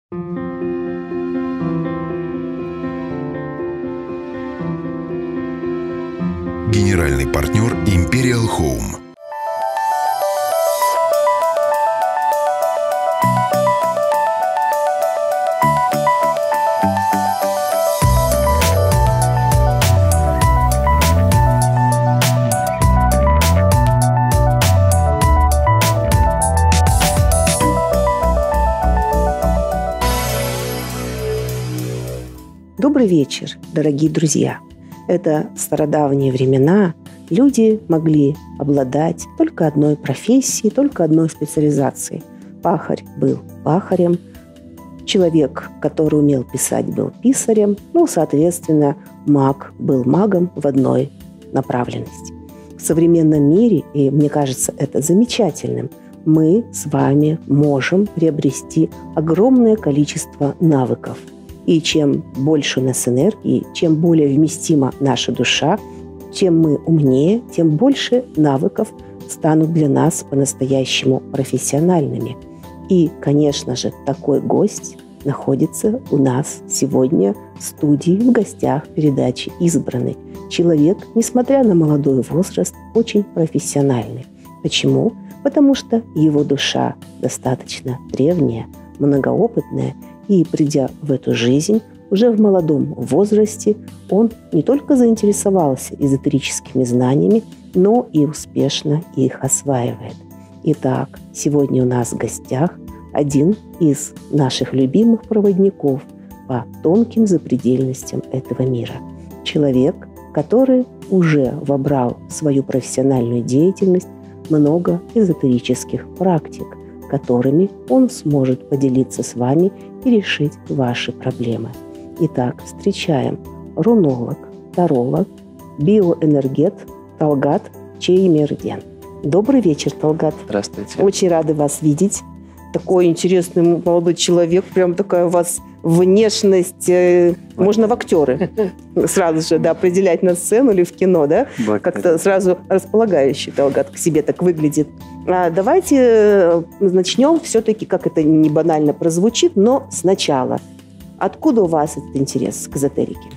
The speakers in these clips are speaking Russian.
Генеральный партнер Imperial Home. Добрый вечер, дорогие друзья! Это стародавние времена люди могли обладать только одной профессией, только одной специализацией. Пахарь был пахарем, человек, который умел писать, был писарем, соответственно, маг был магом в одной направленности. В современном мире, и мне кажется это замечательным, мы с вами можем приобрести огромное количество навыков. И чем больше у нас энергии, чем более вместима наша душа, чем мы умнее, тем больше навыков станут для нас по-настоящему профессиональными. И, конечно же, такой гость находится у нас сегодня в студии, в гостях передачи «Избранный». Человек, несмотря на молодой возраст, очень профессиональный. Почему? Потому что его душа достаточно древняя, многоопытная, и, придя в эту жизнь, уже в молодом возрасте он не только заинтересовался эзотерическими знаниями, но и успешно их осваивает. Итак, сегодня у нас в гостях один из наших любимых проводников по тонким запредельностям этого мира. Человек, который уже вобрал в свою профессиональную деятельность много эзотерических практик, которыми он сможет поделиться с вами и решить ваши проблемы. Итак, встречаем рунолог, таролог, биоэнергет Талгат Чеймерден. Добрый вечер, Талгат. Здравствуйте. Очень рады вас видеть. Такой интересный молодой человек, прям такая у вас внешность, можно в актеры сразу же определять на сцену или в кино, да? Как-то сразу располагающий Талгат к себе так выглядит. Давайте начнем все-таки, как это не банально прозвучит, но сначала. Откуда у вас этот интерес к эзотерике?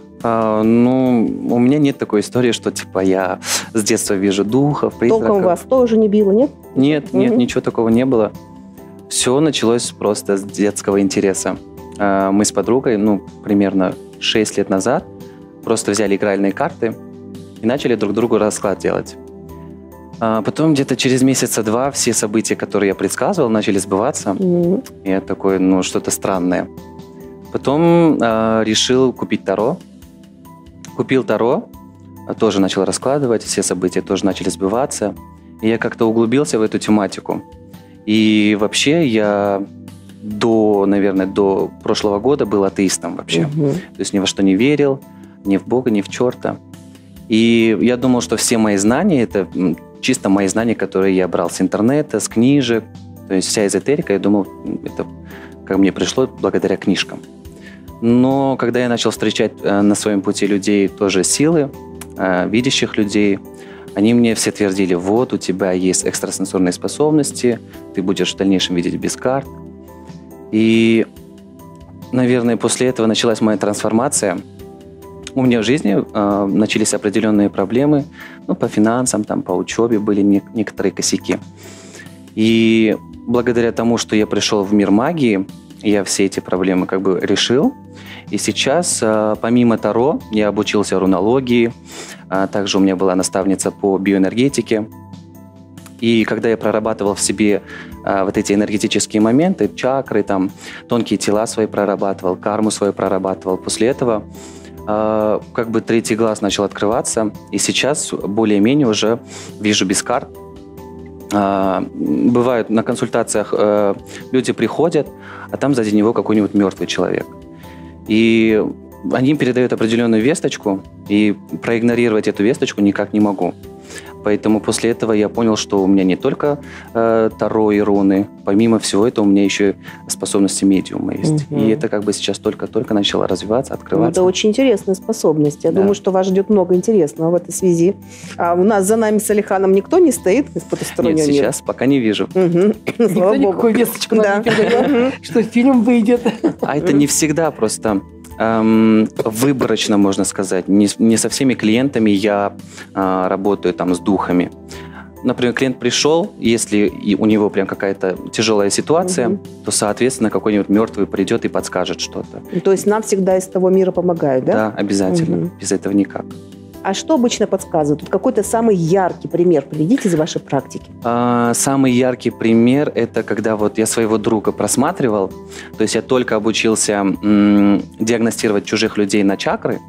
У меня нет такой истории, что я с детства вижу духов, призраков. Током вас тоже не било, нет? Нет, ничего такого не было. Все началось просто с детского интереса. Мы с подругой, примерно 6 лет назад, просто взяли игральные карты и начали друг другу расклад делать. Потом где-то через месяца 2 все события, которые я предсказывал, начали сбываться. И я такой, что-то странное. Потом решил купить таро. Купил таро, тоже начал раскладывать, все события тоже начали сбываться. И я как-то углубился в эту тематику. И вообще я до прошлого года был атеистом вообще. То есть ни во что не верил, ни в Бога, ни в черта. И я думал, что все мои знания, это чисто мои знания, которые я брал с интернета, с книжек. То есть вся эзотерика, я думал, это как мне пришло благодаря книжкам. Но когда я начал встречать на своем пути людей тоже силы, видящих людей, они мне все твердили, вот у тебя есть экстрасенсорные способности, ты будешь в дальнейшем видеть без карт. И, наверное, после этого началась моя трансформация. У меня в жизни начались определенные проблемы, по финансам, по учебе были некоторые косяки. И благодаря тому, что я пришел в мир магии, я все эти проблемы решил. И сейчас, помимо таро, я обучился рунологии, также у меня была наставница по биоэнергетике. И когда я прорабатывал в себе вот эти энергетические моменты, чакры, тонкие тела свои прорабатывал, карму свою прорабатывал, после этого третий глаз начал открываться, и сейчас более-менее уже вижу без карт. Бывает на консультациях люди приходят, а там сзади него какой-нибудь мертвый человек. И они передают определенную весточку, и проигнорировать эту весточку никак не могу. Поэтому после этого я понял, что у меня не только таро и руны, помимо всего этого у меня еще способности медиума есть. И это как бы сейчас только-только начало развиваться, открываться. Это очень интересная способность. Я думаю, что вас ждет много интересного в этой связи. А у нас за нами с Алиханом никто не стоит из потустороннего мира? Нет, сейчас пока не вижу. Никто никакую весточку нам не передает, что фильм выйдет. А это не всегда просто... выборочно, можно сказать. Не со всеми клиентами я работаю там с духами. Например, клиент пришел, если у него прям какая-то тяжелая ситуация, то, соответственно, какой-нибудь мертвый придет и подскажет что-то. То есть нам всегда из того мира помогают, да? Да, обязательно. Без этого никак. А что обычно подсказывают? Тут какой-то самый яркий пример приведите из вашей практики. Самый яркий пример – это когда вот я своего друга просматривал, то есть я только обучился диагностировать чужих людей на чакры,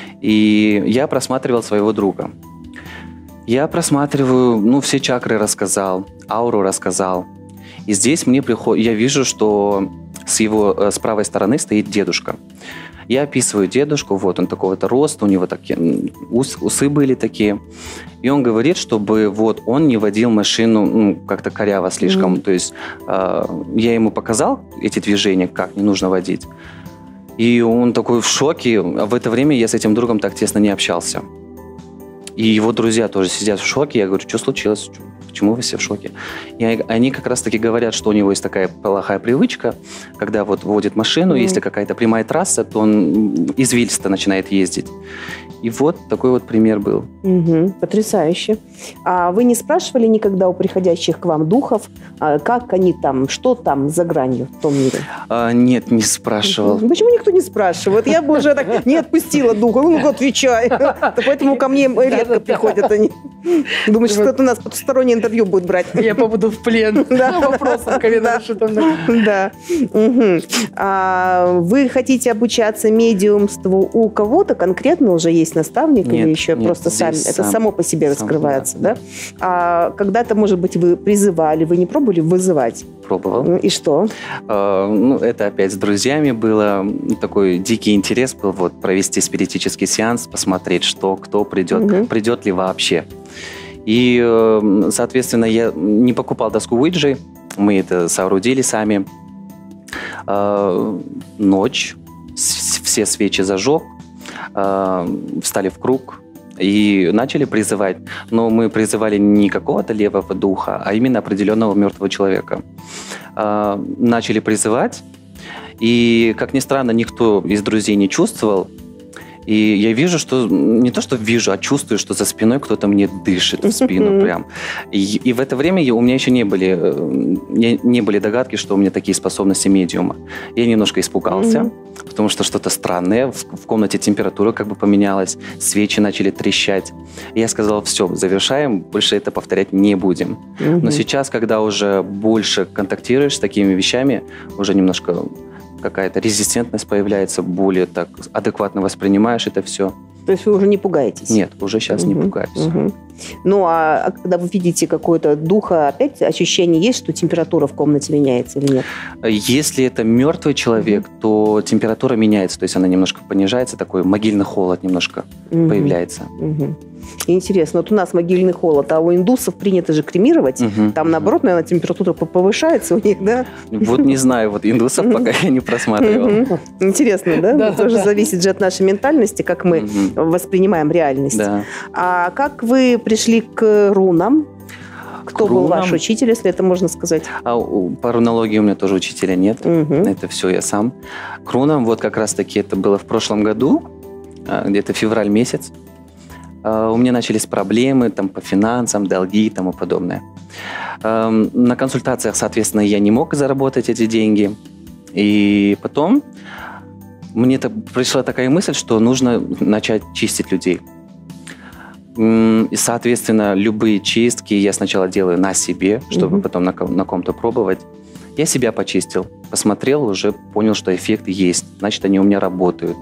и я просматривал своего друга. Я просматриваю, все чакры рассказал, ауру рассказал, и здесь мне приходит, я вижу, что с правой стороны стоит дедушка. Я описываю дедушку, вот он такого-то роста, у него такие усы были такие. И он говорит, чтобы вот он не водил машину как-то коряво слишком. То есть я ему показал эти движения, как не нужно водить. И он такой в шоке. А в это время я с этим другом так тесно не общался. И его друзья тоже сидят в шоке. Я говорю, что случилось? Почему вы все в шоке? И они как раз-таки говорят, что у него есть такая плохая привычка, когда вот водит машину, если какая-то прямая трасса, то он извилисто начинает ездить. И вот такой вот пример был. Потрясающе. А вы не спрашивали никогда у приходящих к вам духов, как они там, что там за гранью в том мире? Нет, не спрашивал. Почему никто не спрашивает? Я бы уже так не отпустила духа. Ну-ка, отвечай. Поэтому ко мне редко приходят они. Думают, что кто-то у нас потустороннее интервью будет брать. Я попаду в плен. Вопросом Калинашу. Да. Вы хотите обучаться медиумству у кого-то конкретно уже есть наставник или еще просто сами? Это само по себе раскрывается, да? А когда-то, может быть, вы призывали, вы не пробовали вызывать? Пробовал. И что? Это опять с друзьями было. Такой дикий интерес был вот провести спиритический сеанс, посмотреть, что, кто придет, придет ли вообще. И, соответственно, я не покупал доску Уиджи, мы это соорудили сами. Ночь, все свечи зажег, встали в круг и начали призывать. Но мы призывали не какого-то левого духа, а именно определенного мертвого человека. Начали призывать, и, как ни странно, никто из друзей не чувствовал. И я вижу, что не то, что вижу, а чувствую, что за спиной кто-то мне дышит в спину прям. И в это время у меня еще не были догадки, что у меня такие способности медиума. Я немножко испугался, потому что что-то странное. В комнате температура как бы поменялась, свечи начали трещать. И я сказал, все, завершаем, больше это повторять не будем. Но сейчас, когда уже больше контактируешь с такими вещами, уже немножко... какая-то резистентность появляется, более так адекватно воспринимаешь это все. То есть вы уже не пугаетесь? Нет, уже сейчас не пугаюсь. Ну, а когда вы видите какое-то духа, опять ощущение есть, что температура в комнате меняется или нет? Если это мертвый человек, то температура меняется, то есть она немножко понижается, такой могильный холод немножко появляется. Интересно, вот у нас могильный холод, а у индусов принято же кремировать, там, наоборот, наверное, температура повышается у них, да? Вот не знаю, вот индусов пока я не просматривал. Интересно, да? Тоже зависит же от нашей ментальности, как мы воспринимаем реальность. Да. А как вы пришли к рунам? Кто был ваш учитель, если это можно сказать? По рунологии у меня тоже учителя нет. Это все я сам. К рунам вот как раз-таки это было в прошлом году, где-то февраль месяц. У меня начались проблемы там, по финансам, долги и тому подобное. На консультациях, соответственно, я не мог заработать эти деньги. И потом мне пришла такая мысль, что нужно начать чистить людей. И, соответственно, любые чистки я сначала делаю на себе, чтобы потом на ком-то пробовать. Я себя почистил, посмотрел, уже понял, что эффект есть, значит, они у меня работают.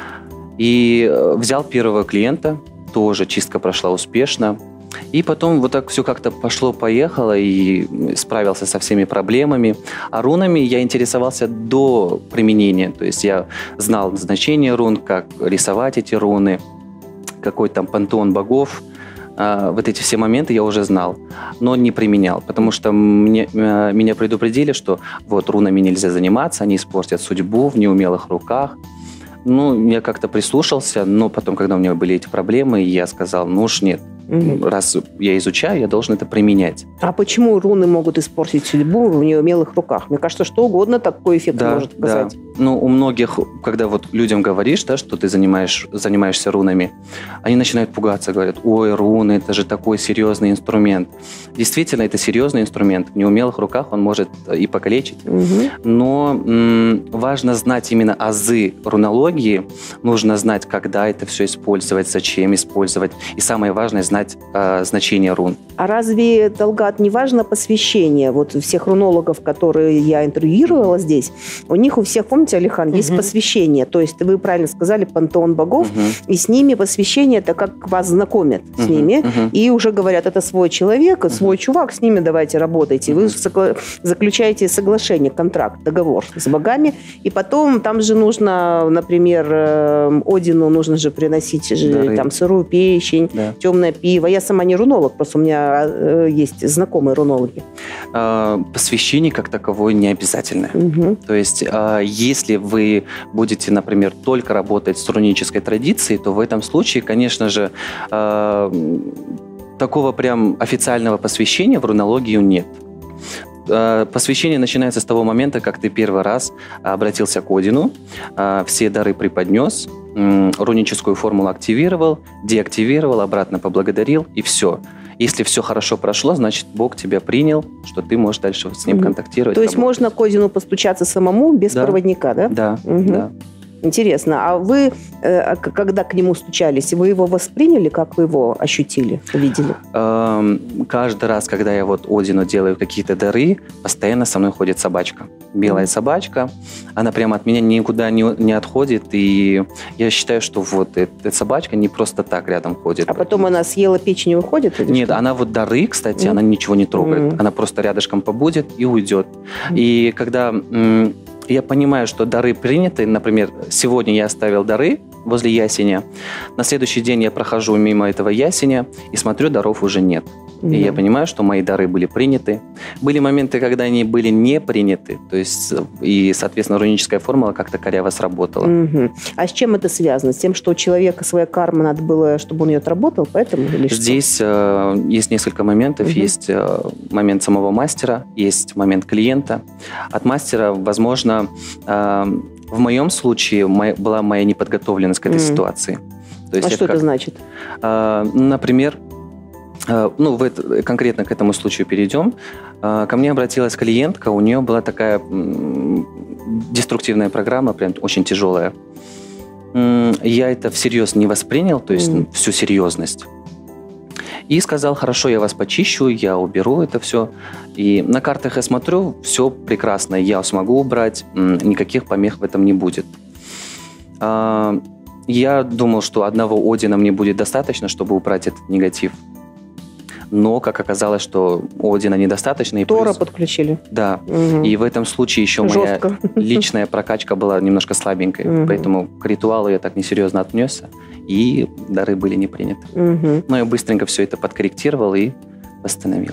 И взял первого клиента, тоже чистка прошла успешно. И потом вот так все как-то пошло-поехало, и справился со всеми проблемами. А рунами я интересовался до применения. То есть я знал значение рун, как рисовать эти руны, какой там пантеон богов, вот эти все моменты я уже знал, но не применял, потому что меня предупредили, что вот рунами нельзя заниматься, они испортят судьбу в неумелых руках. Ну, я как-то прислушался, но потом, когда у меня были эти проблемы, я сказал, ну уж нет. Раз я изучаю, я должен это применять. А почему руны могут испортить судьбу в неумелых руках? Мне кажется, что угодно такой эффект может оказать. Да. Ну, у многих, когда вот людям говоришь, да, что ты занимаешься рунами, они начинают пугаться, говорят, ой, руны, это же такой серьезный инструмент. Действительно, это серьезный инструмент. В неумелых руках он может и покалечить. Но важно знать именно азы рунологии. Нужно знать, когда это все использовать, зачем использовать. И самое важное, знать значение рун. А разве, Талгат, не важно посвящение? Вот всех рунологов, которые я интервьюировала здесь, у них у всех, помните, Алихан, есть посвящение. То есть вы правильно сказали, пантеон богов, и с ними посвящение, это как вас знакомят с ними, и уже говорят, это свой человек, свой чувак, с ними давайте работайте. Вы заключаете соглашение, контракт, договор с богами, и потом там же нужно, например, Одину нужно же приносить там сырую печень, темное пиво. Я сама не рунолог, просто у меня есть знакомые рунологи. Посвящение как таковое не обязательно. То есть, если вы будете, например, только работать с рунической традицией, то в этом случае, конечно же, такого прям официального посвящения в рунологию нет. Посвящение начинается с того момента, как ты первый раз обратился к Одину, все дары преподнес, руническую формулу активировал, деактивировал, обратно поблагодарил, и все. Если все хорошо прошло, значит, Бог тебя принял, что ты можешь дальше с ним контактировать. То есть можно к Одину постучаться самому, без проводника, да? Да, да. Интересно. А вы, когда к нему стучались, вы его восприняли, как вы его ощутили, увидели? Каждый раз, когда я вот Одину делаю какие-то дары, постоянно со мной ходит собачка. Белая собачка. Она прямо от меня никуда не отходит. И я считаю, что вот эта собачка не просто так рядом ходит. А потом она съела печень и уходит? Нет, она вот дары, кстати, она ничего не трогает. Она просто рядышком побудет и уйдет. И когда... я понимаю, что дары приняты. Например, сегодня я оставил дары возле ясеня. На следующий день я прохожу мимо этого ясеня и смотрю, даров уже нет. И я понимаю, что мои дары были приняты. Были моменты, когда они были не приняты. То есть, и, соответственно, руническая формула как-то коряво сработала. А с чем это связано? С тем, что у человека своя карма, надо было, чтобы он ее отработал? Поэтому или здесь есть несколько моментов. Есть момент самого мастера, есть момент клиента. От мастера, возможно, в моем случае была моя неподготовленность к этой ситуации. То есть что это значит? Например, конкретно к этому случаю перейдем. Ко мне обратилась клиентка, у нее была такая деструктивная программа, прям очень тяжелая. Я это всерьез не воспринял, то есть всю серьезность. И сказал, хорошо, я вас почищу, я уберу это все. И на картах я смотрю, все прекрасно, я смогу убрать, никаких помех в этом не будет. Я думал, что одного Одина мне будет достаточно, чтобы убрать этот негатив. Но, как оказалось, что Одина недостаточно. И Тора подключили. Да. И в этом случае еще моя личная прокачка была немножко слабенькой. Поэтому к ритуалу я так несерьезно отнесся. И дары были не приняты. Но я быстренько все это подкорректировал и восстановил.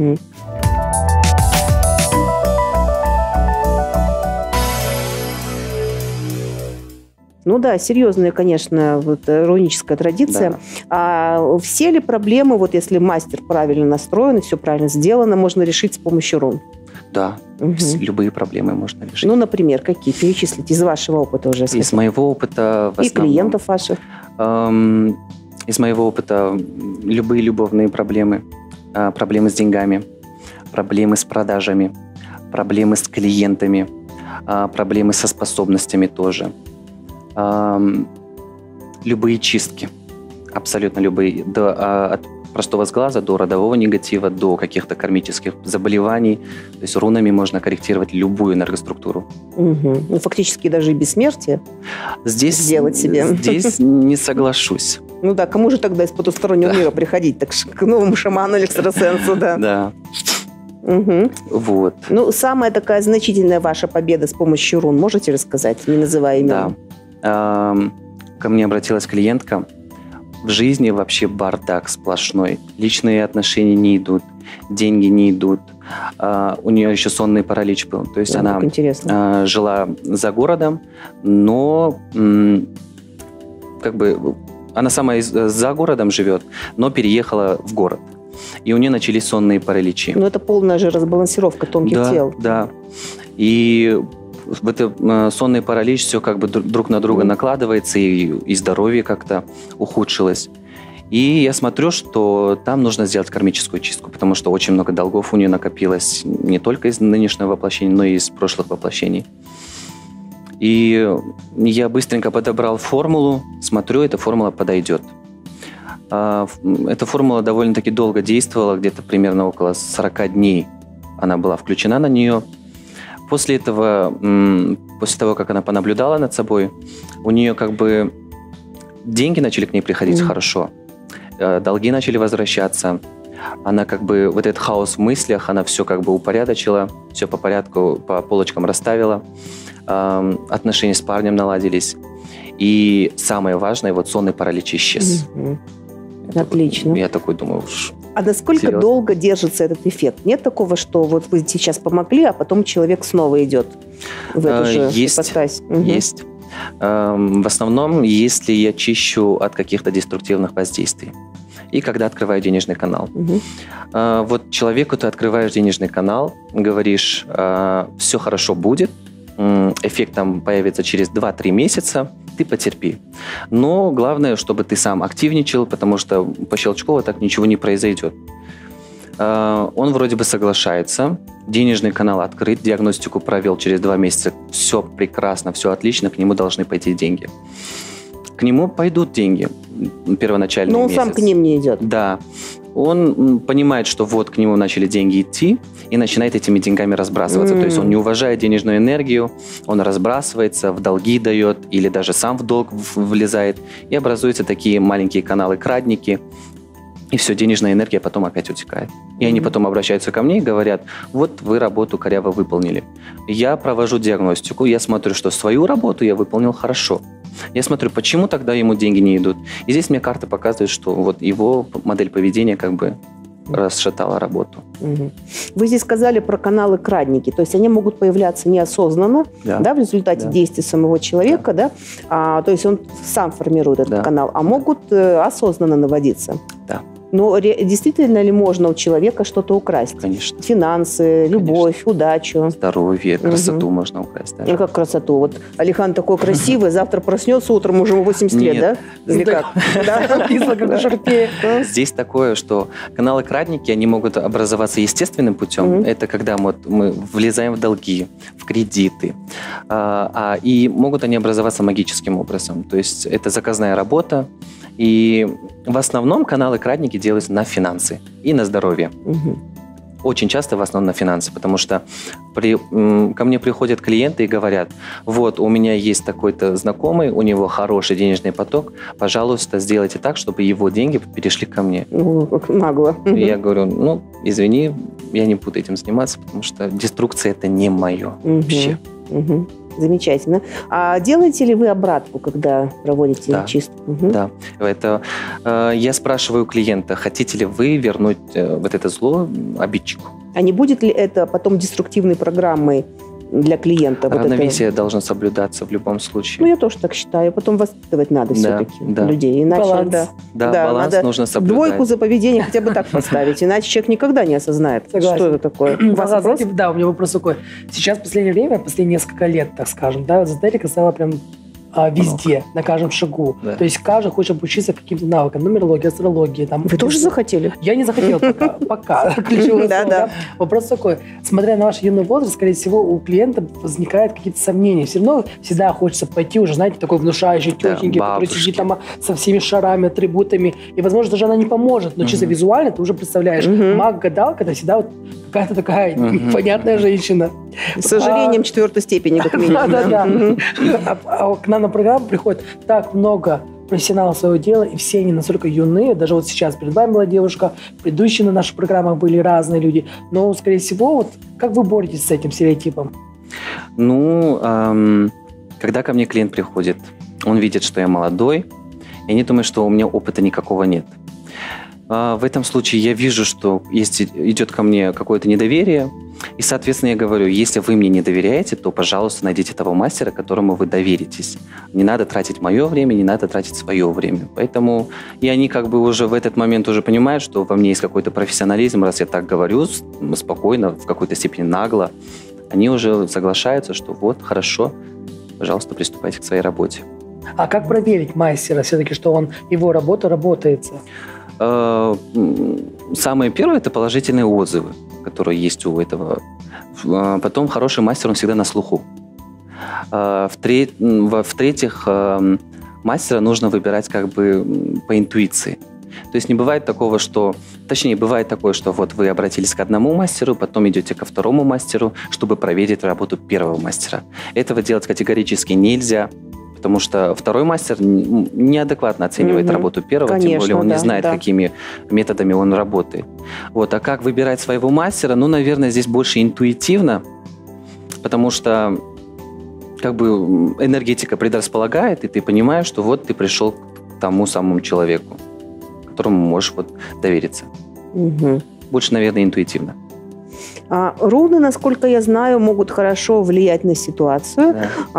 Ну да, серьезная, конечно, руническая традиция. Да. А все ли проблемы, вот если мастер правильно настроен и все правильно сделано, можно решить с помощью рун? Да, любые проблемы можно решить. Ну, например, какие? Перечислите из вашего опыта уже. Из моего опыта в основном. И клиентов ваших. Из моего опыта любые любовные проблемы, проблемы с деньгами, проблемы с продажами, проблемы с клиентами, проблемы со способностями тоже. Любые чистки, абсолютно любые, от простого сглаза до родового негатива, до каких-то кармических заболеваний. То есть рунами можно корректировать любую энергоструктуру. Ну, фактически даже и бессмертие сделать себе. Здесь не соглашусь. Ну да, кому же тогда из потустороннего мира приходить? Так к новому шаману или экстрасенсу, да. Да. Вот. Ну, самая такая значительная ваша победа с помощью рун, можете рассказать, не называя имена? Да. Ко мне обратилась клиентка. в жизни вообще бардак сплошной. Личные отношения не идут, деньги не идут. У нее еще сонный паралич был. То есть она жила за городом, но как бы она сама за городом живет, но переехала в город. И у нее начались сонные параличи. Ну, это полная же разбалансировка тонких тел. Да. И в это сонный паралич все как бы друг на друга накладывается, и здоровье как-то ухудшилось. И я смотрю, что там нужно сделать кармическую чистку, потому что очень много долгов у нее накопилось не только из нынешнего воплощения, но и из прошлых воплощений. И я быстренько подобрал формулу, смотрю, эта формула подойдет. Эта формула довольно-таки долго действовала, где-то примерно около 40 дней она была включена на нее. После этого, после того, как она понаблюдала над собой, у нее как бы деньги начали к ней приходить хорошо, долги начали возвращаться. Она как бы вот этот хаос в мыслях, она все как бы упорядочила, все по порядку, по полочкам расставила. Отношения с парнем наладились. И самое важное, вот сонный паралич исчез. Отлично. Я такой думаю, а насколько долго держится этот эффект? Нет такого, что вот вы сейчас помогли, а потом человек снова идет в эту же ипостась? Есть. В основном, если я чищу от каких-то деструктивных воздействий. И когда открываю денежный канал. Вот человеку ты открываешь денежный канал, говоришь, все хорошо будет, эффект там появится через 2-3 месяца, ты потерпи. Но главное, чтобы ты сам активничал, потому что по щелчку вот так ничего не произойдет. Он вроде бы соглашается, денежный канал открыт, диагностику провел через 2 месяца, все прекрасно, все отлично, к нему должны пойти деньги. К нему пойдут деньги первоначальный месяц. Но он сам к ним не идет. Да. Он понимает, что вот к нему начали деньги идти, и начинает этими деньгами разбрасываться. То есть он не уважает денежную энергию, он разбрасывается, в долги дает, или даже сам в долг влезает, и образуются такие маленькие каналы-крадники, и все, денежная энергия потом опять утекает. И они потом обращаются ко мне и говорят, вот вы работу коряво выполнили. Я провожу диагностику, я смотрю, что свою работу я выполнил хорошо. Я смотрю, почему тогда ему деньги не идут. И здесь мне карта показывает, что вот его модель поведения как бы расшатала работу. Вы здесь сказали про каналы-крадники, то есть они могут появляться неосознанно, да, в результате действий самого человека, да. То есть он сам формирует этот канал, а могут осознанно наводиться. Да. Но действительно ли можно у человека что-то украсть? Конечно. Финансы, любовь, удачу. Здоровье, красоту можно украсть. Даже. Ну, как красоту? Вот Алихан такой красивый, завтра проснется утром, уже 80 лет, да? Или как? Здесь такое, что каналы-крадники, они могут образоваться естественным путем. Это когда мы влезаем в долги, в кредиты. И могут они образоваться магическим образом. То есть это заказная работа. И в основном каналы-крадники делаются на финансы и на здоровье. Очень часто в основном на финансы, потому что ко мне приходят клиенты и говорят, вот у меня есть такой-то знакомый, у него хороший денежный поток, пожалуйста, сделайте так, чтобы его деньги перешли ко мне. Как нагло. И я говорю, извини, я не буду этим заниматься, потому что деструкция это не мое вообще. Замечательно. А делаете ли вы обратку, когда проводите чистку? Да. Это, я спрашиваю клиента, хотите ли вы вернуть вот это зло обидчику? А не будет ли это потом деструктивной программой для клиента? Равновесие должно соблюдаться в любом случае. Ну, я тоже так считаю. Потом воспитывать надо все-таки людей. Иначе, баланс. Баланс надо нужно соблюдать. 2 за поведение хотя бы так поставить. Иначе человек никогда не осознает, что это такое. У вас вопрос? Да, у меня вопрос такой. Сейчас в последнее время, последние несколько лет, так скажем, эзотерика стала прям везде, на каждом шагу. Да. То есть каждый хочет обучиться каким-то навыкам. Нумерология, астрология. Вы тоже захотели? Я не захотела пока. Вопрос такой. Смотря на ваш юный возраст, скорее всего, у клиента возникают какие-то сомнения. Все равно всегда хочется пойти уже, знаете, такой внушающий тетенький, который сидит там со всеми шарами, атрибутами. И, возможно, даже она не поможет. Но чисто визуально ты уже представляешь. Маг-гадалка, это всегда вот какая-то такая непонятная женщина. С сожалением 4-й степени, как минимум. Да. А к нам на программу приходит так много профессионалов своего дела, и все они настолько юные. Даже вот сейчас перед вами была девушка, предыдущие на наших программах были разные люди. Но, скорее всего, вот как вы боретесь с этим стереотипом? Когда ко мне клиент приходит, он видит, что я молодой, и они думают, что у меня опыта никакого нет. В этом случае я вижу, что идет ко мне какое-то недоверие, и, соответственно, я говорю, если вы мне не доверяете, то, пожалуйста, найдите того мастера, которому вы доверитесь. Не надо тратить мое время, не надо тратить свое время. Поэтому и они как бы уже в этот момент уже понимают, что во мне есть какой-то профессионализм, раз я так говорю, спокойно, в какой-то степени нагло, они уже соглашаются, что вот, хорошо, пожалуйста, приступайте к своей работе. А как проверить мастера все-таки, что его работа работается? Самое первое – это положительные отзывы, которые есть у этого. Потом хороший мастер, он всегда на слуху. В-третьих, мастера нужно выбирать как бы по интуиции. То есть не бывает такого, что... Точнее, бывает такое, что вот вы обратились к одному мастеру, потом идете ко второму мастеру, чтобы проверить работу первого мастера. Этого делать категорически нельзя, потому что второй мастер неадекватно оценивает работу первого, конечно, тем более он не знает, какими методами он работает. Вот. А как выбирать своего мастера? Ну, наверное, здесь больше интуитивно, потому что как бы энергетика предрасполагает, и ты понимаешь, что вот ты пришел к тому самому человеку, которому можешь вот довериться. Больше, наверное, интуитивно. Руны, насколько я знаю, могут хорошо влиять на ситуацию,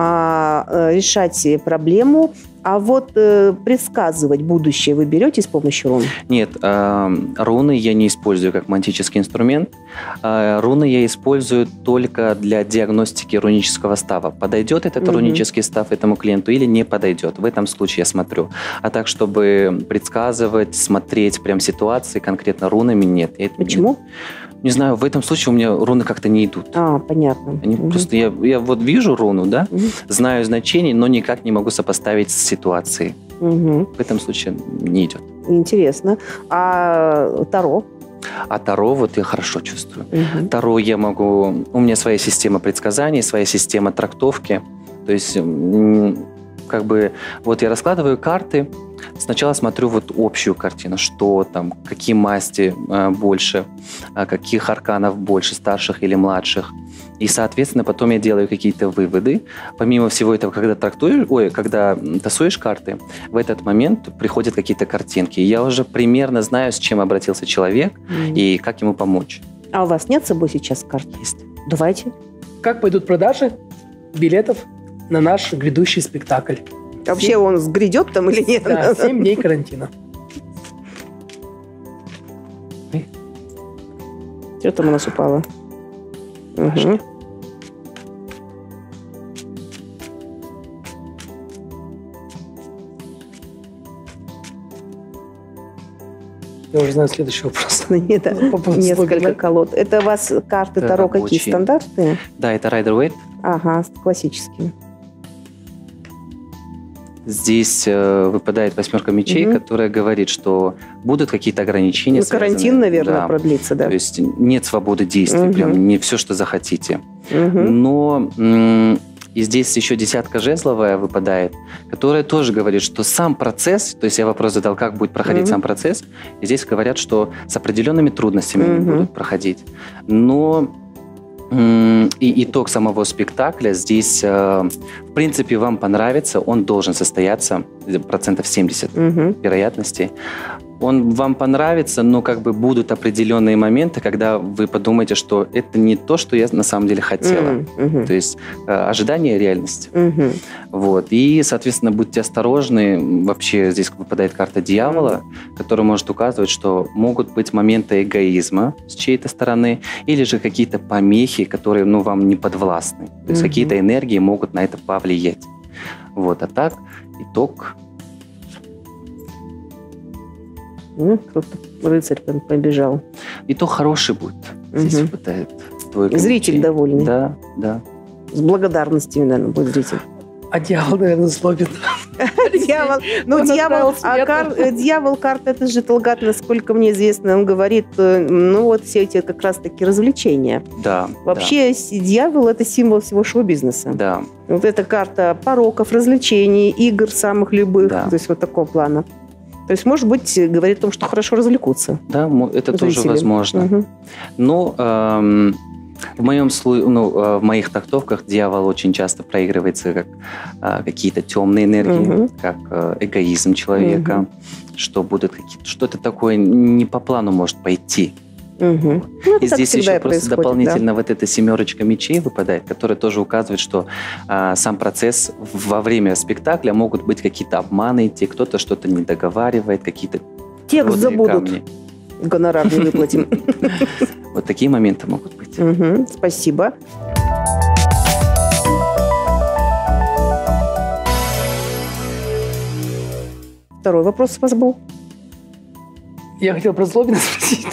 решать проблему. А вот предсказывать будущее вы берете с помощью рун? Нет, руны я не использую как магический инструмент. Руны я использую только для диагностики рунического става. Подойдет этот рунический став этому клиенту или не подойдет. В этом случае я смотрю. А так, чтобы предсказывать, смотреть прям ситуации конкретно рунами, нет. Почему? Не знаю, в этом случае у меня руны как-то не идут. Понятно. Просто я вот вижу руну, да, знаю значение, но никак не могу сопоставить с ситуацией. В этом случае не идет. Интересно. А Таро? А Таро вот я хорошо чувствую. Таро я могу... У меня своя система предсказаний, своя система трактовки. То есть как бы вот я раскладываю карты, сначала смотрю вот общую картину, что там, какие масти больше, каких арканов больше, старших или младших. И, соответственно, потом я делаю какие-то выводы. Помимо всего этого, когда тасуешь карты, в этот момент приходят какие-то картинки. И я уже примерно знаю, с чем обратился человек и как ему помочь. А у вас нет с собой сейчас карт? Есть. Давайте. Как пойдут продажи билетов на наш грядущий спектакль? Вообще он сгрядет там или нет? Да, 7 дней карантина. Что там у нас упало? Я уже знаю следующий вопрос. Несколько колод. Это у вас карты Таро какие? Стандартные? Да, это Rider-Waite. Ага, классические. Здесь выпадает 8 мечей, которая говорит, что будут какие-то ограничения. Карантин, наверное, продлится, да. То есть нет свободы действий, прям не все, что захотите. Но и здесь еще 10 жезловая выпадает, которая тоже говорит, что сам процесс, то есть я вопрос задал, как будет проходить сам процесс, и здесь говорят, что с определенными трудностями они будут проходить. Но и итог самого спектакля здесь, в принципе, вам понравится, он должен состояться, 70% вероятности. Он вам понравится, но как бы будут определенные моменты, когда вы подумаете, что это не то, что я на самом деле хотела. То есть ожидание реальности. Вот. И, соответственно, будьте осторожны. Вообще здесь выпадает карта дьявола, которая может указывать, что могут быть моменты эгоизма с чьей-то стороны или же какие-то помехи, которые вам не подвластны. То есть какие-то энергии могут на это повлиять. Вот. А так, итог... Кто-то рыцарь побежал. И то хороший будет. Здесь выпадает двойка. Зритель довольный. Да, да. С благодарностью, наверное, будет зритель. А дьявол, наверное, злобен. Дьявол карта, это же Талгат, насколько мне известно, он говорит, все эти как раз-таки развлечения. Да. Вообще дьявол – это символ всего шоу-бизнеса. Да. Вот эта карта пороков, развлечений, игр самых любых, то есть вот такого плана. То есть, может быть, говорит о том, что хорошо развлекутся. Да, это тоже возможно. Но В моем случае, в моих трактовках дьявол очень часто проигрывается как какие-то темные энергии, как эгоизм человека, что будут что-то такое не по плану может пойти. И здесь еще просто дополнительно вот эта 7 мечей выпадает, которая тоже указывает, что сам процесс во время спектакля могут быть какие-то обманы идти, кто-то что-то не договаривает, какие-то текст забудут, камни. Гонорар не выплатим. Вот такие моменты могут быть. Спасибо. Второй вопрос у вас был. Я хотел про Злобина спросить.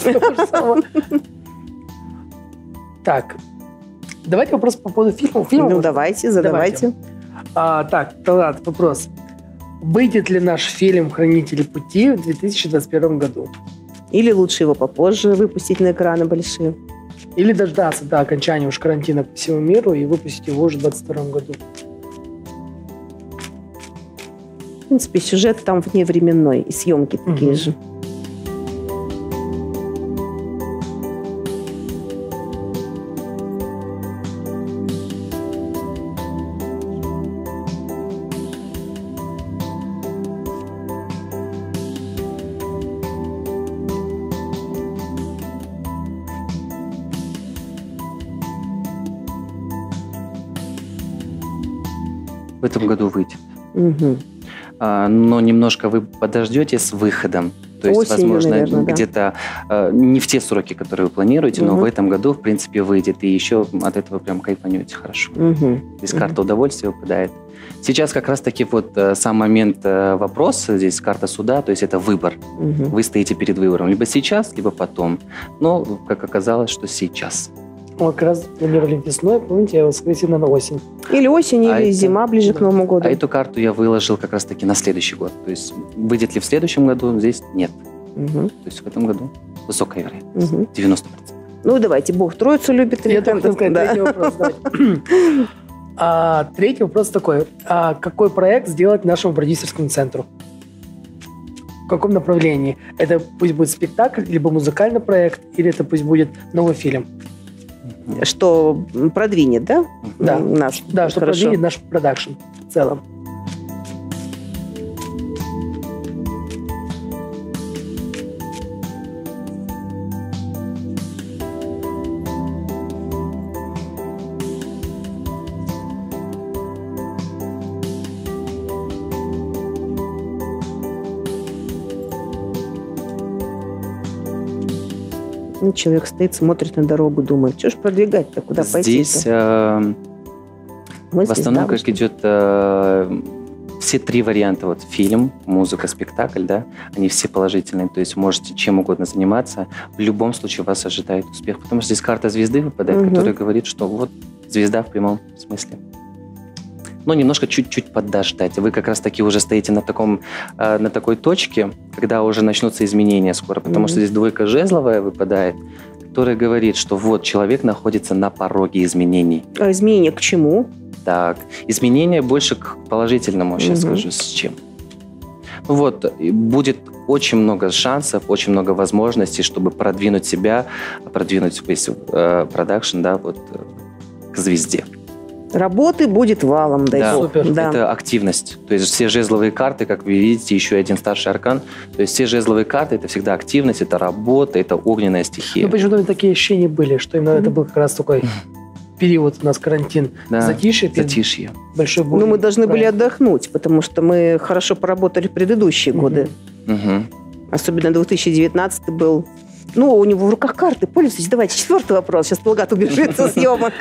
Так, давайте вопрос по поводу фильма. Давайте, задавайте. Так, ладно, вопрос. Выйдет ли наш фильм «Хранители пути» в 2021 году? Или лучше его попозже выпустить на экраны большие? Или дождаться до окончания уж карантина по всему миру и выпустить его уже в 2022 году? В принципе, сюжет там вневременной, и съемки такие же. В этом году выйдет. Но немножко вы подождете с выходом. То есть, осенью, возможно, наверное, где-то не в те сроки, которые вы планируете, но в этом году, в принципе, выйдет. И еще от этого прям кайфанете хорошо. Здесь карта удовольствия выпадает. Сейчас как раз-таки вот сам момент вопроса, здесь карта суда, то есть это выбор. Вы стоите перед выбором. Либо сейчас, либо потом. Но, как оказалось, что сейчас. Мы как раз планировали весной, помните, я воскресил на осень. Или осень, или зима ближе к Новому году. А эту карту я выложил как раз-таки на следующий год. То есть выйдет ли в следующем году, здесь нет. То есть в этом году высокая вероятность. 90%. Ну, давайте, Бог Троицу любит. Я только хотел сказать, третий вопрос. Третий вопрос такой. Какой проект сделать нашему продюсерскому центру? В каком направлении? Это пусть будет спектакль, либо музыкальный проект, или это пусть будет новый фильм? Что продвинет, да? Да, наш, да, что продвинет наш продакшн в целом. Человек стоит, смотрит на дорогу, думает, что ж продвигать-то, куда пойти? Здесь в основном как идет все три варианта. Вот фильм, музыка, спектакль, да, они все положительные. То есть можете чем угодно заниматься. В любом случае вас ожидает успех. Потому что здесь карта звезды выпадает, которая говорит, что вот звезда в прямом смысле. Но немножко чуть-чуть подождать. Вы как раз-таки уже стоите на такой точке, когда уже начнутся изменения скоро. Потому что здесь двойка жезловая выпадает, которая говорит, что вот человек находится на пороге изменений. А изменения к чему? Так, изменения больше к положительному, сейчас скажу, с чем. Вот, будет очень много шансов, очень много возможностей, чтобы продвинуть себя, продвинуть весь продакшн, да, вот, к звезде. Работы будет валом, да. Супер. Да. Это активность. То есть все жезловые карты, как вы видите, еще один старший аркан. То есть все жезловые карты — это всегда активность, это работа, это огненная стихия. Ну, почему-то такие ощущения были, что именно это был как раз такой период у нас карантин. Да. Затишье. Большой бурь. Ну, мы должны были отдохнуть, потому что мы хорошо поработали в предыдущие годы. Особенно 2019 был. Ну, у него в руках карты. Пользуйтесь. Давайте, 4-й вопрос. Сейчас Талгат убежит со съемок.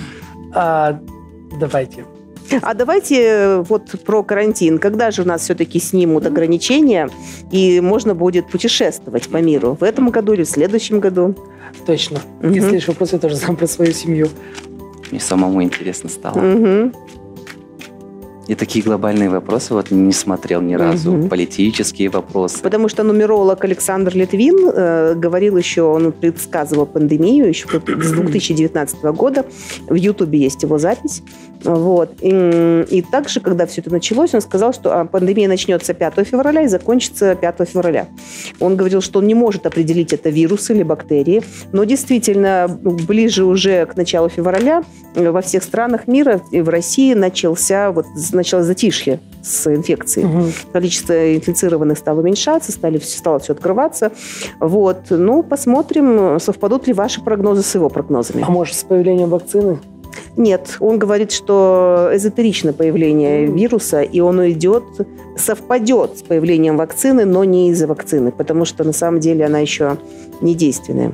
Давайте. А давайте вот про карантин. Когда же у нас все-таки снимут ограничения и можно будет путешествовать по миру? В этом году или в следующем году? Точно. И следующий вопрос я тоже задам про свою семью. Мне самому интересно стало. И такие глобальные вопросы вот не смотрел ни разу. Политические вопросы. Потому что нумеролог Александр Литвин говорил еще, он предсказывал пандемию еще с 2019 года. В Ютубе есть его запись. Вот. И также, когда все это началось, он сказал, что пандемия начнется 5 февраля и закончится 5 февраля. Он говорил, что он не может определить, это вирус или бактерии. Но действительно, ближе уже к началу февраля во всех странах мира и в России началось затишье с инфекцией. Количество инфицированных стало уменьшаться, стало все открываться. Вот. Ну, посмотрим, совпадут ли ваши прогнозы с его прогнозами. А может, с появлением вакцины? Нет, он говорит, что эзотерично появление вируса, и он совпадет с появлением вакцины, но не из-за вакцины, потому что на самом деле она еще не действенная.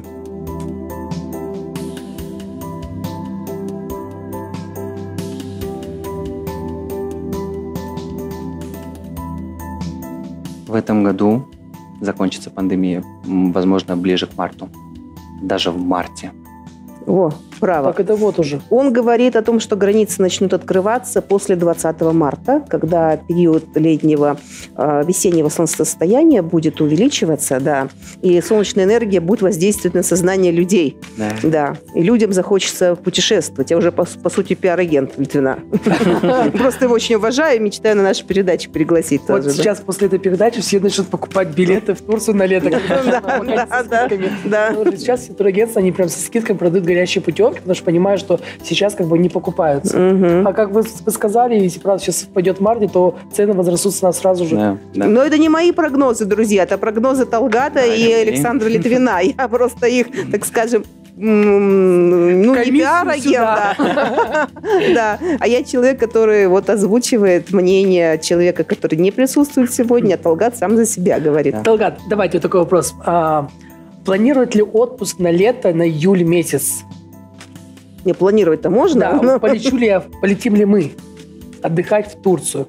В этом году закончится пандемия, возможно, ближе к марту. Даже в марте. О, право. Так это вот уже. Он говорит о том, что границы начнут открываться после 20 марта, когда период летнего, весеннего солнцестояния будет увеличиваться, да, и солнечная энергия будет воздействовать на сознание людей. Да. И людям захочется путешествовать. Я уже, по сути, пиар-агент Литвина. Просто его очень уважаю и мечтаю на нашу передачу пригласить тоже. Вот сейчас после этой передачи все начнут покупать билеты в Турцию на лето. Да. Сейчас все турагентства, они прям со скидками продают горящие путевки, потому что понимают, что сейчас как бы не покупаются. А как вы сказали, если правда сейчас совпадет в марте, то цены возрастут сразу же. Но это не мои прогнозы, друзья, это прогнозы Талгата и Александра Литвина. Я просто их, так скажем, не пиар-агент, да. А я человек, который вот озвучивает мнение человека, который не присутствует сегодня, а Талгат сам за себя говорит. Талгат, давайте такой вопрос. Планирует ли отпуск на лето, на июль месяц? Не, планировать-то можно. Да, полетим ли мы отдыхать в Турцию?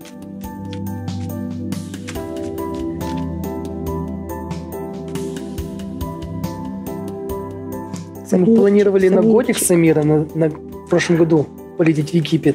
Мы планировали на годик с Амиром в прошлом году полететь в Египет.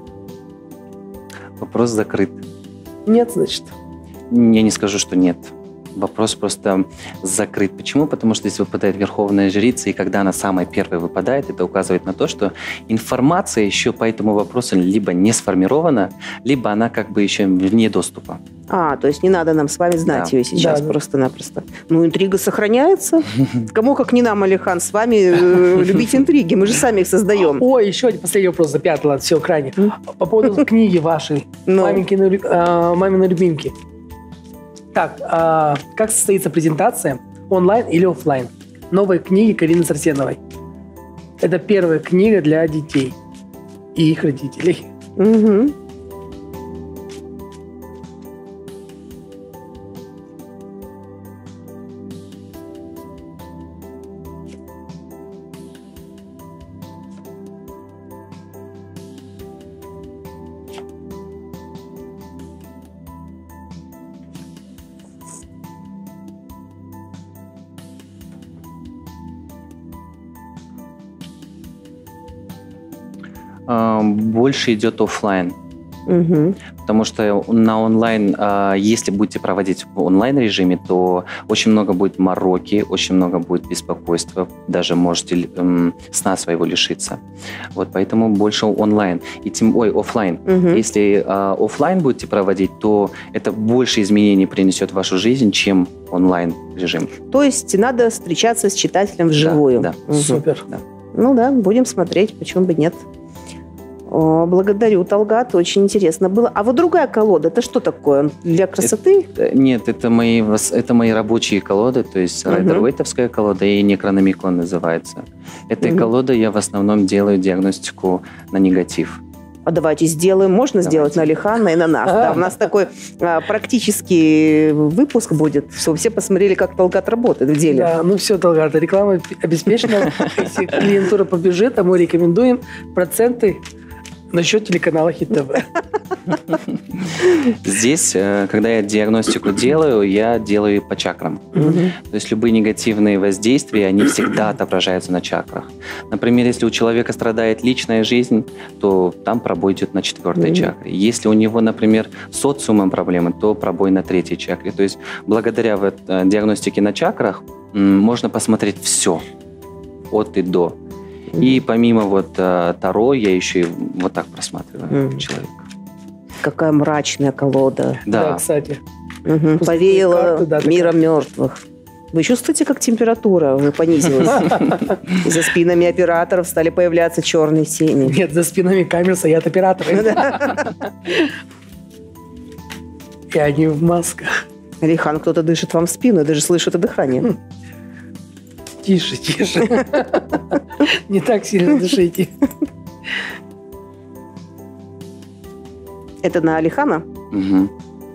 Вопрос закрыт. Нет, значит? Я не скажу, что нет. Вопрос просто закрыт. Почему? Потому что здесь выпадает Верховная Жрица, и когда она самая первая выпадает, это указывает на то, что информация еще по этому вопросу либо не сформирована, либо она как бы еще вне доступа. То есть не надо нам с вами знать ее сейчас просто-напросто. Ну, интрига сохраняется. Кому, как не нам, Алихан, с вами любить интриги? Мы же сами их создаем. Ой, еще один последний вопрос, запятала, все, крайне. По поводу книги вашей, «Мамины любимки». Так, как состоится презентация? Онлайн или офлайн? Новой книги Карины Сарсеновой. Это первая книга для детей и их родителей. Больше идет офлайн. Потому что на онлайн, если будете проводить в онлайн-режиме, то очень много будет мороки, очень много будет беспокойства, даже можете сна своего лишиться. Вот поэтому больше онлайн. Офлайн. Если офлайн будете проводить, то это больше изменений принесет в вашу жизнь, чем онлайн-режим. То есть надо встречаться с читателем вживую. Да. Супер. Да. Ну да, будем смотреть, почему бы нет. Благодарю, Талгат, очень интересно было. А вот другая колода, это что такое? Для красоты? Нет, это мои рабочие колоды, то есть Райдер-Вейтовская колода и Некрономикон называется. Этой колодой я в основном делаю диагностику на негатив. А давайте сделаем. Можно сделать на Алихана и на нас. Да, у нас такой практический выпуск будет, чтобы все посмотрели, как Талгат работает в деле. Да, ну все, Талгат, реклама обеспечена. Если клиентура побежит, а мы рекомендуем проценты Насчет телеканала Хит ТВ. Здесь, когда я диагностику делаю, я делаю по чакрам. То есть любые негативные воздействия, они всегда отображаются на чакрах. Например, если у человека страдает личная жизнь, то там пробой идет на 4-й чакре. Если у него, например, с социумом проблемы, то пробой на 3-й чакре. То есть благодаря диагностике на чакрах можно посмотреть все от и до. И помимо Таро, я еще и вот так просматриваю человека. Какая мрачная колода. Да, кстати. Повеяло миром мертвых. Вы чувствуете, как температура понизилась? И за спинами операторов стали появляться черные тени. Нет, за спинами камер стоят операторы. И они в масках. Алихан, кто-то дышит вам в спину, я даже слышу это дыхание. Тише, тише. Не так сильно дышите. Это на Алихана? Угу.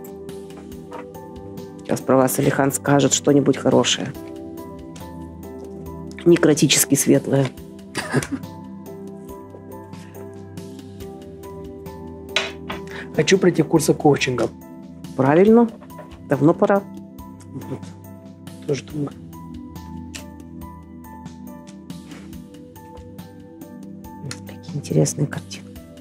Сейчас про вас Алихан скажет что-нибудь хорошее. Некротически светлое. Хочу пройти курсы коучинга. Правильно. Давно пора. Вот. Тоже думаю. Какие интересные картины.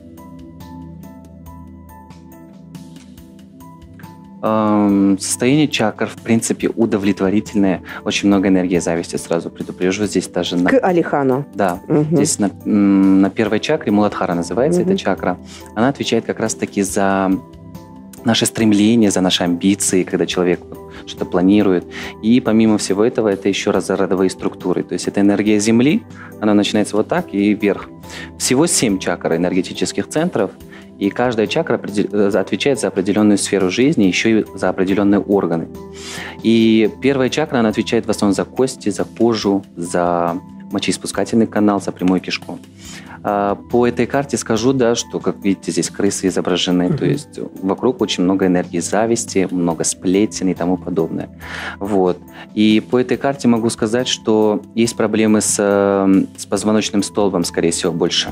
Состояние чакр, в принципе, удовлетворительное. Очень много энергии зависти, сразу предупрежу. Здесь даже К Алихану. Да. Здесь на 1-й чакре, Муладхара называется эта чакра, она отвечает как раз-таки за наше стремление, за наши амбиции, когда человек что-то планирует. И помимо всего этого, это еще раз за родовые структуры. То есть это энергия Земли, она начинается вот так и вверх. Всего 7 чакр энергетических центров, и каждая чакра отвечает за определенную сферу жизни, еще и за определенные органы. И 1-я чакра, она отвечает в основном за кости, за кожу, за мочеиспускательный канал, за прямую кишку. По этой карте скажу, да, что, как видите, здесь крысы изображены, то есть вокруг очень много энергии зависти, много сплетен и тому подобное. Вот. И по этой карте могу сказать, что есть проблемы с позвоночным столбом, скорее всего, больше.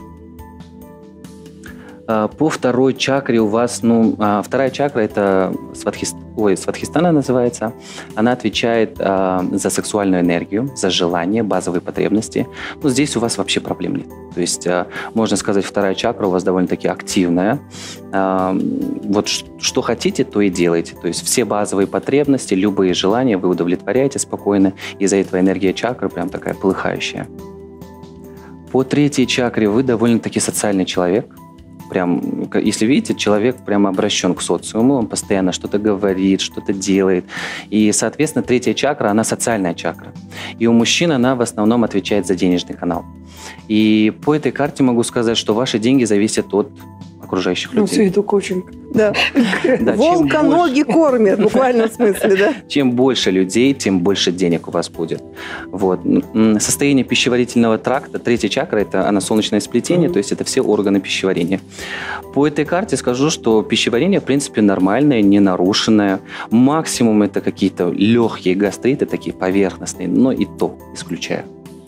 По 2-й чакре у вас, 2-я чакра, это Свадхистана называется, она отвечает за сексуальную энергию, за желания, базовые потребности. Но здесь у вас вообще проблем нет. То есть, можно сказать, 2-я чакра у вас довольно-таки активная. Вот что хотите, то и делайте. То есть все базовые потребности, любые желания вы удовлетворяете спокойно. Из-за этого энергия чакры прям такая полыхающая. По 3-й чакре вы довольно-таки социальный человек. Прям, если видите, человек прямо обращен к социуму, он постоянно что-то говорит, что-то делает. И, соответственно, 3-я чакра, она социальная чакра. И у мужчин она в основном отвечает за денежный канал. И по этой карте могу сказать, что ваши деньги зависят от окружающих людей. Все это коучинг. Да. Волка ноги кормят, в буквальном смысле, да? Чем больше людей, тем больше денег у вас будет. Вот. Состояние пищеварительного тракта, 3-я чакра, это она солнечное сплетение, то есть это все органы пищеварения. По этой карте скажу, что пищеварение, в принципе, нормальное, не нарушенное. Максимум это какие-то легкие гастриты, такие поверхностные, но и то исключаю.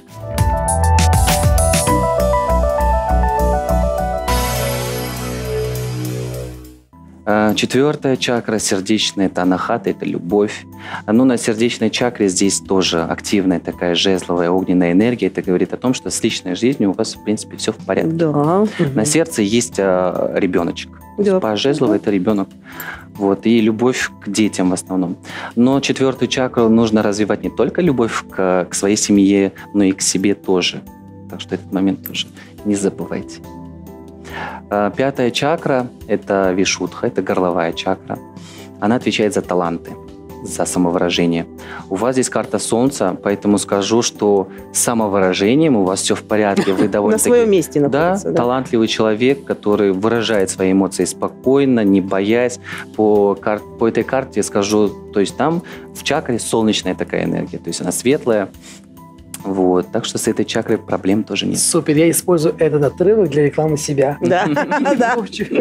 Четвертая чакра, сердечная, это анахата, это любовь. Ну, на сердечной чакре здесь тоже активная такая жезловая огненная энергия. Это говорит о том, что с личной жизнью у вас, в принципе, все в порядке. Да. На сердце есть ребеночек. Да. По жезловой это ребенок. Вот, и любовь к детям в основном. Но 4-ю чакру нужно развивать не только любовь к своей семье, но и к себе тоже. Так что этот момент тоже не забывайте. 5-я чакра – это вишудха, это горловая чакра. Она отвечает за таланты, за самовыражение. У вас здесь карта Солнца, поэтому скажу, что с самовыражением у вас все в порядке. Вы довольно на своем месте находится. Да, талантливый человек, который выражает свои эмоции спокойно, не боясь. По этой карте скажу, то есть там в чакре солнечная такая энергия, то есть она светлая. Вот, так что с этой чакрой проблем тоже нет. Супер, я использую этот отрывок для рекламы себя. Да, да.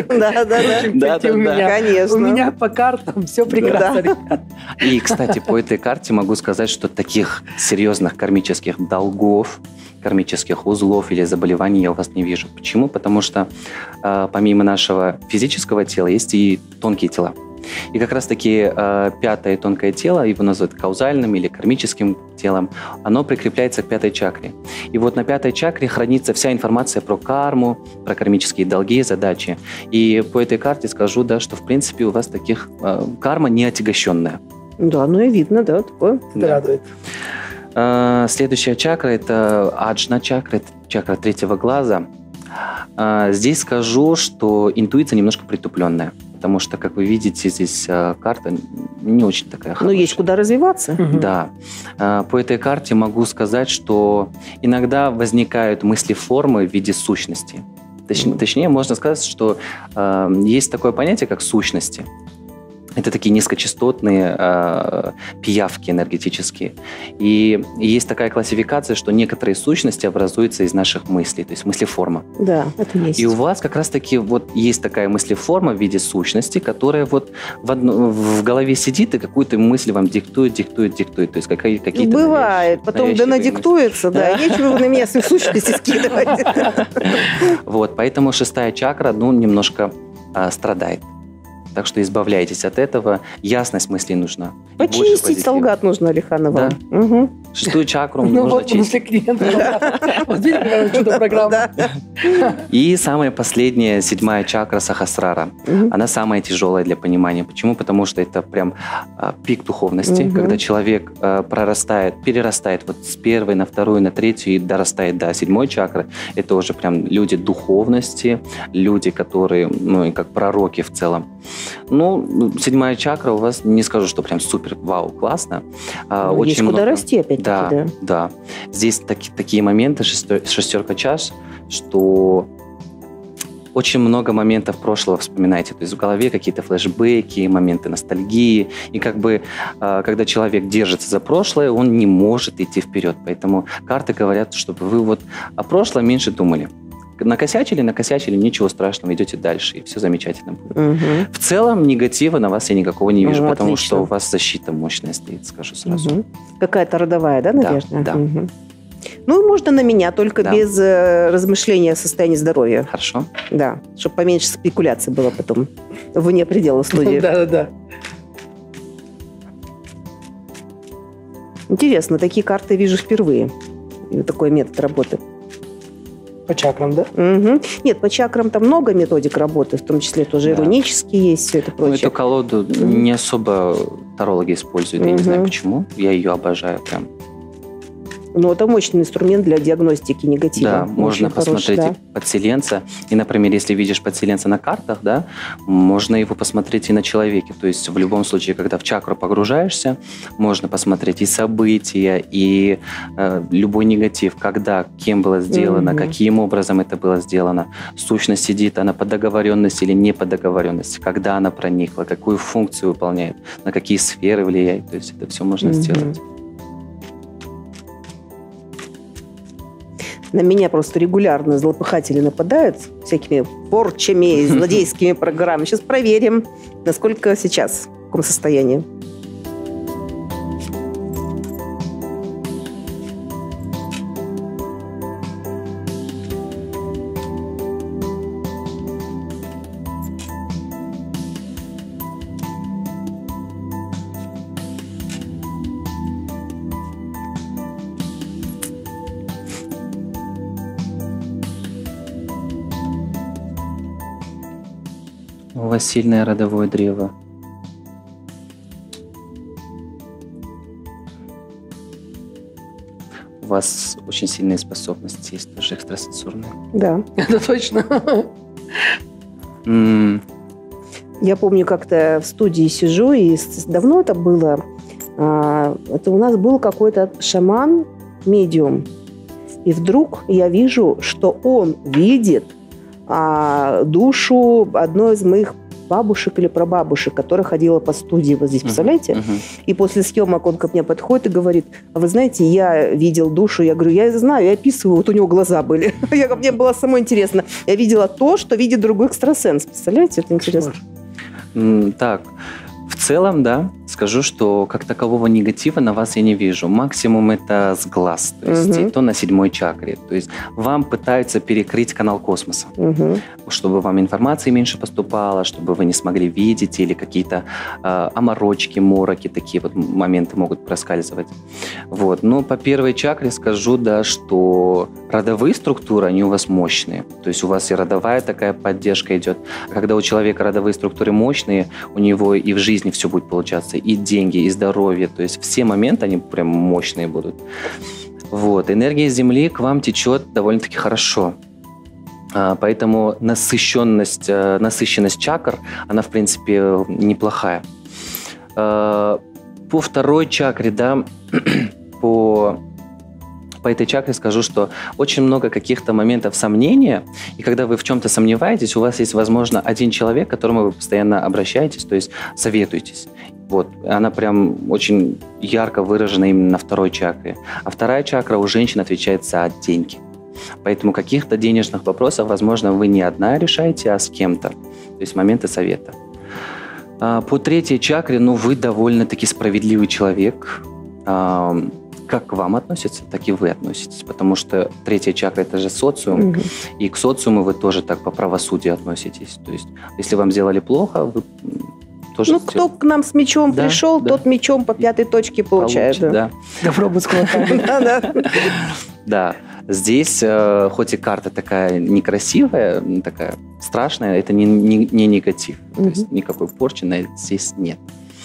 Конечно. У меня по картам все прекрасно, ребят. И, кстати, по этой карте могу сказать, что таких серьезных кармических долгов, кармических узлов или заболеваний я у вас не вижу. Почему? Потому что помимо нашего физического тела есть и тонкие тела. И как раз-таки пятое тонкое тело, его называют каузальным или кармическим телом, оно прикрепляется к пятой чакре. И вот на пятой чакре хранится вся информация про карму, про кармические долги, задачи. И по этой карте скажу, да, что в принципе у вас таких карма не отягощенная. Да, ну и видно, да, такое. Да. Радует. Следующая чакра – это аджна чакра, это чакра третьего глаза. Здесь скажу, что интуиция немножко притупленная, потому что, как вы видите, здесь карта не очень такая хорошая. Ну, есть куда развиваться. Да. По этой карте могу сказать, что иногда возникают мысли-формы в виде сущности. Точнее, можно сказать, что есть такое понятие, как сущности. Это такие низкочастотные пиявки энергетические. И есть такая классификация, что некоторые сущности образуются из наших мыслей, то есть мыслеформа. Да, это есть. И у вас как раз-таки вот есть такая мыслеформа в виде сущности, которая вот в голове сидит и какую-то мысль вам диктует. То есть какие-то бывает. Потом да надиктуется, да. Нечего вы на меня свои сущности скидывать. Вот, поэтому шестая чакра, немножко страдает. Так что избавляйтесь от этого. Ясность мыслей нужна. Почистить солгат нужно, Алихан Иван. Да. Угу. Шестую чакру нужно чистить. Вот видите, что-то программа. И самая последняя, седьмая чакра Сахасрара. Она самая тяжелая для понимания. Почему? Потому что это прям пик духовности, когда человек перерастает вот с первой на вторую, на третью и дорастает до седьмой чакры. Это уже прям люди духовности, люди, которые, как пророки в целом. Седьмая чакра у вас, не скажу, что прям супер, вау, классно. Есть куда расти, опять-таки, да. Здесь такие моменты, шестерка чаш, что очень много моментов прошлого вспоминаете. То есть в голове какие-то флешбеки, моменты ностальгии. И когда человек держится за прошлое, он не может идти вперед. Поэтому карты говорят, чтобы вы вот о прошлом меньше думали. Накосячили, ничего страшного, идете дальше, и все замечательно будет. В целом негатива на вас я никакого не вижу, потому что у вас защита мощная стоит, скажу сразу. Какая-то родовая, да, Надежда? Да. Можно на меня, только без размышления о состоянии здоровья. Хорошо. Да, чтобы поменьше спекуляций было потом вне предела студии. Да. Интересно, такие карты вижу впервые. И такой метод работы. По чакрам, да? Нет, по чакрам там много методик работы, в том числе тоже иронические есть, все это прочее. Эту колоду не особо тарологи используют, я не знаю почему. Я ее обожаю прям. Это мощный инструмент для диагностики негатива. Да, можно посмотреть подселенца. И, например, если видишь подселенца на картах, да, можно его посмотреть и на человеке. То есть в любом случае, когда в чакру погружаешься, можно посмотреть и события, и любой негатив, когда, кем было сделано, каким образом это было сделано. Сущность сидит, она по договоренности или не по договоренности, когда она проникла, какую функцию выполняет, на какие сферы влияет. То есть это все можно сделать. На меня просто регулярно злопыхатели нападают всякими порчами, злодейскими программами. Сейчас проверим, насколько сейчас, в каком состоянии. У вас сильное родовое древо. У вас очень сильные способности есть, тоже экстрасенсорные. Да. Это точно. Я помню, как-то в студии сижу, и давно это было. Это у нас был какой-то шаман, медиум. И вдруг я вижу, что он видит душу одной из моих бабушек или прабабушек, которая ходила по студии вот здесь, представляете? И после съемок он ко мне подходит и говорит: а вы знаете, я видел душу. Я говорю: я знаю, я описываю, вот у него глаза были. Мне было самое интересно. Я видела то, что видит другой экстрасенс. Представляете, это интересно. Так, в целом, да, скажу, что как такового негатива на вас я не вижу. Максимум это с глаз, то есть и то на 7-й чакре. То есть вам пытаются перекрыть канал космоса, чтобы вам информации меньше поступало, чтобы вы не смогли видеть, или какие-то оморочки, мороки, такие вот моменты могут проскальзывать. Вот. Но по 1-й чакре скажу, да, что родовые структуры, они у вас мощные. То есть у вас и родовая такая поддержка идет. А когда у человека родовые структуры мощные, у него и в жизни все будет получаться. И деньги, и здоровье. То есть все моменты, они прям мощные будут. Вот. Энергия Земли к вам течет довольно-таки хорошо. Поэтому насыщенность чакр, она, в принципе, неплохая. По 2-й чакре, да, по этой чакре скажу, что очень много каких-то моментов сомнения, и когда вы в чем-то сомневаетесь, у вас есть, возможно, один человек, к которому вы постоянно обращаетесь, то есть советуетесь. Вот. Она прям очень ярко выражена именно на 2-й чакре. А 2-я чакра у женщин отвечает за деньги. Поэтому каких-то денежных вопросов, возможно, вы не одна решаете, а с кем-то. То есть моменты совета. По 3-й чакре, вы довольно-таки справедливый человек. Как к вам относятся, так и вы относитесь. Потому что 3-я чакра – это же социум. И к социуму вы тоже так по правосудию относитесь. То есть если вам сделали плохо, вы тоже... кто к нам с мечом пришел, тот мечом по 5-й точке получает. Да. Добро быть с кулаками. Да. Здесь, хоть и карта такая некрасивая, такая страшная, это не негатив. То есть никакой порчи здесь нет.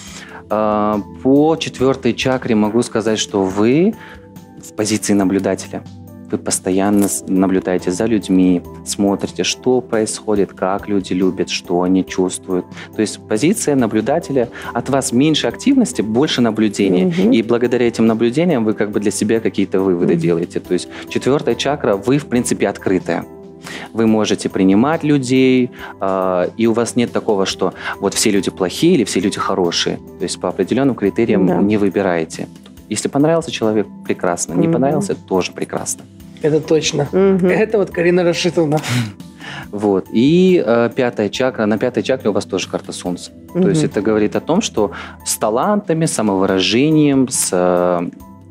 По 4-й чакре могу сказать, что вы в позиции наблюдателя. Вы постоянно наблюдаете за людьми, смотрите, что происходит, как люди любят, что они чувствуют. То есть позиция наблюдателя, от вас меньше активности, больше наблюдения. И благодаря этим наблюдениям вы как бы для себя какие-то выводы делаете. То есть 4-я чакра, вы в принципе открытая. Вы можете принимать людей, и у вас нет такого, что вот все люди плохие или все люди хорошие. То есть по определенным критериям не выбираете. Если понравился человек, прекрасно. Не понравился, тоже прекрасно. Это точно. Это вот Карина Рашитовна. Вот. И 5-я чакра. На 5-й чакре у вас тоже карта Солнца. То есть это говорит о том, что с талантами, самовыражением, с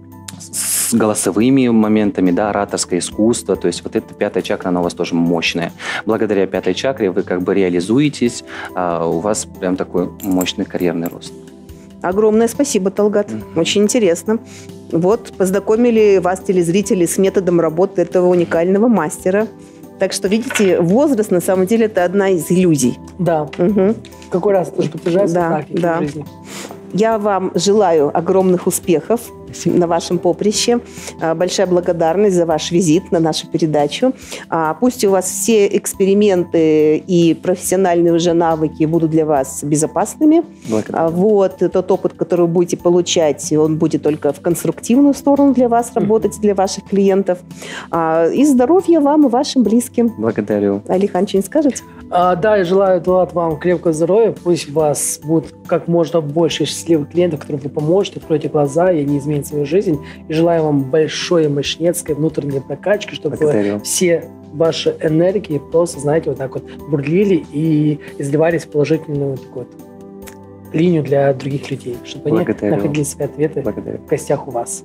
голосовыми моментами, да, ораторское искусство. То есть вот эта 5-я чакра, она у вас тоже мощная. Благодаря 5-й чакре вы как бы реализуетесь, у вас прям такой мощный карьерный рост. Огромное спасибо, Талгат. Очень интересно. Вот, познакомили вас, телезрители, с методом работы этого уникального мастера. Так что, видите, возраст, на самом деле, это одна из иллюзий. Да. Какой раз тоже подтверждается в жизни. Я вам желаю огромных успехов на вашем поприще. Большая благодарность за ваш визит на нашу передачу. Пусть у вас все эксперименты и профессиональные уже навыки будут для вас безопасными. Вот, тот опыт, который вы будете получать, он будет только в конструктивную сторону для вас работать, для ваших клиентов. И здоровья вам и вашим близким. Благодарю. Алихан, что-нибудь скажете? Да, я желаю, Талгат, вам крепкого здоровья. Пусть у вас будет как можно больше счастливых клиентов, которым вы поможете, откройте глаза, и они изменят свою жизнь. И желаю вам большой мощнецкой внутренней прокачки, чтобы все ваши энергии просто, знаете, вот так вот бурлили и изливались в положительную такую вот линию для других людей, чтобы они находили свои ответы в гостях у вас.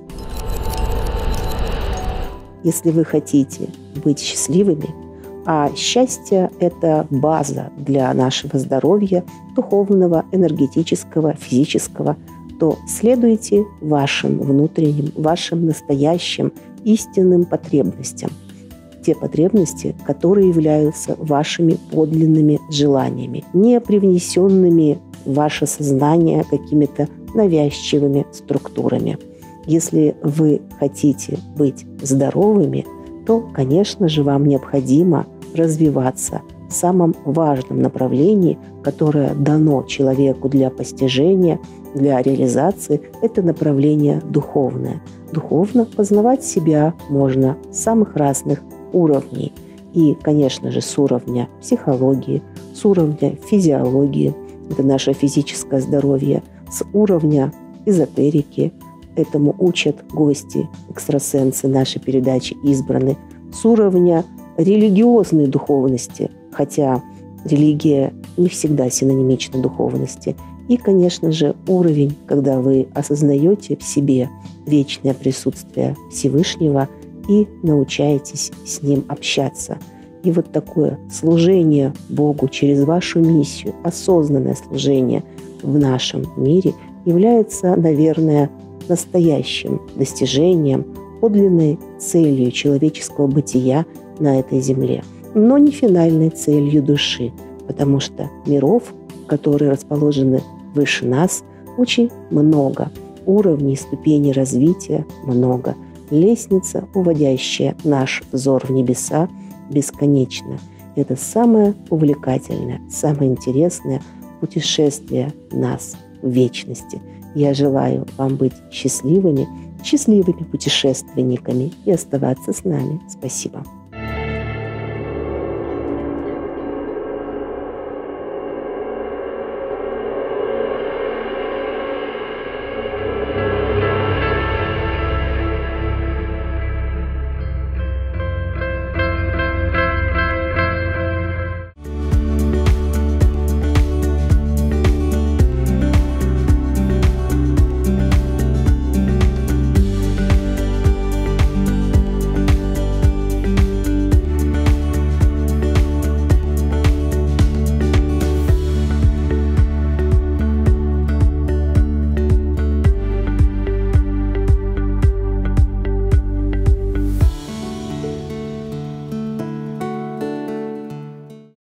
Если вы хотите быть счастливыми, а счастье – это база для нашего здоровья, духовного, энергетического, физического, то следуйте вашим внутренним, вашим настоящим, истинным потребностям. Те потребности, которые являются вашими подлинными желаниями, не привнесенными в ваше сознание какими-то навязчивыми структурами. Если вы хотите быть здоровыми, то, конечно же, вам необходимо развиваться в самом важном направлении, которое дано человеку для постижения, для реализации. Это направление духовное. Духовно познавать себя можно с самых разных уровней. И, конечно же, с уровня психологии, с уровня физиологии, это наше физическое здоровье, с уровня эзотерики, этому учат гости, экстрасенсы нашей передачи избраны, с уровня религиозной духовности, хотя религия не всегда синонимична духовности. И, конечно же, уровень, когда вы осознаете в себе вечное присутствие Всевышнего и научаетесь с Ним общаться. И вот такое служение Богу через вашу миссию, осознанное служение в нашем мире является, наверное, настоящим достижением, подлинной целью человеческого бытия на этой земле, но не финальной целью души, потому что миров, которые расположены выше нас, очень много, уровней, ступеней развития много, лестница, уводящая наш взор в небеса, бесконечна. Это самое увлекательное, самое интересное путешествие нас в вечности. Я желаю вам быть счастливыми путешественниками и оставаться с нами. Спасибо.